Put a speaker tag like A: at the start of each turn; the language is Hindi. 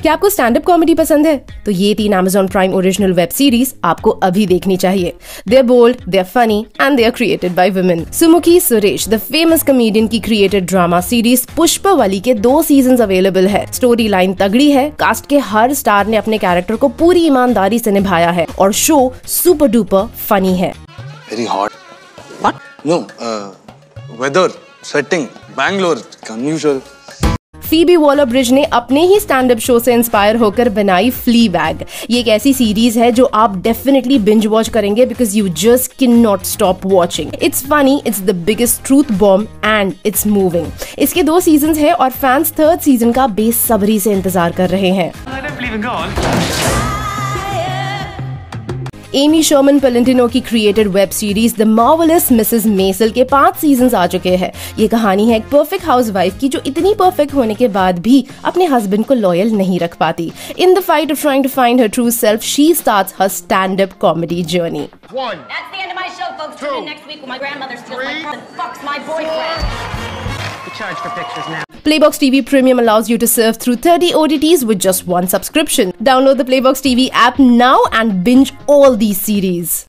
A: क्या आपको स्टैंड अप कॉमेडी पसंद है? तो ये 3 Amazon Prime original web series आपको अभी देखनी चाहिए। They are bold, they are funny and they are created by women. Sumukhi Suresh the famous comedian की क्रिएटेड ड्रामा सीरीज पुष्पावली के 2 सीजन अवेलेबल है। स्टोरी लाइन तगड़ी है, कास्ट के हर स्टार ने अपने कैरेक्टर को पूरी ईमानदारी से निभाया है और शो सुपर डुपर फनी है।
B: Very hot. What? No, weather, setting, Bangalore, unusual.
A: Phoebe Waller-Bridge ने अपने ही स्टैंड अप शो से इंस्पायर होकर बनाई फ्लीबैग। ये एक ऐसी सीरीज है जो आप डेफिनेटली बिंज वॉच करेंगे because you just can not stop watching. It's funny, it's the biggest truth bomb and it's moving. इसके 2 सीजन है और फैंस 3rd सीजन का बेसब्री से इंतजार कर रहे हैं। एमी शर्मन पेलेंटिनो की created web series the Marvelous Mrs Maisel के 5 सीजन्स आ चुके हैं। ये कहानी है एक परफेक्ट हाउसवाइफ की जो इतनी परफेक्ट होने के बाद भी अपने हस्बैंड को लॉयल नहीं रख पाती। In the fight of trying to find her true self, she starts her stand up comedy journey.
C: That's the end of my show, folks. Tune in next week when my grandmother steals my car and fucks my boyfriend. We charge for pictures now.
A: Playbox TV Premium allows you to surf through 30 OTTs with just 1 subscription. Download the Playbox TV app now and binge all these series.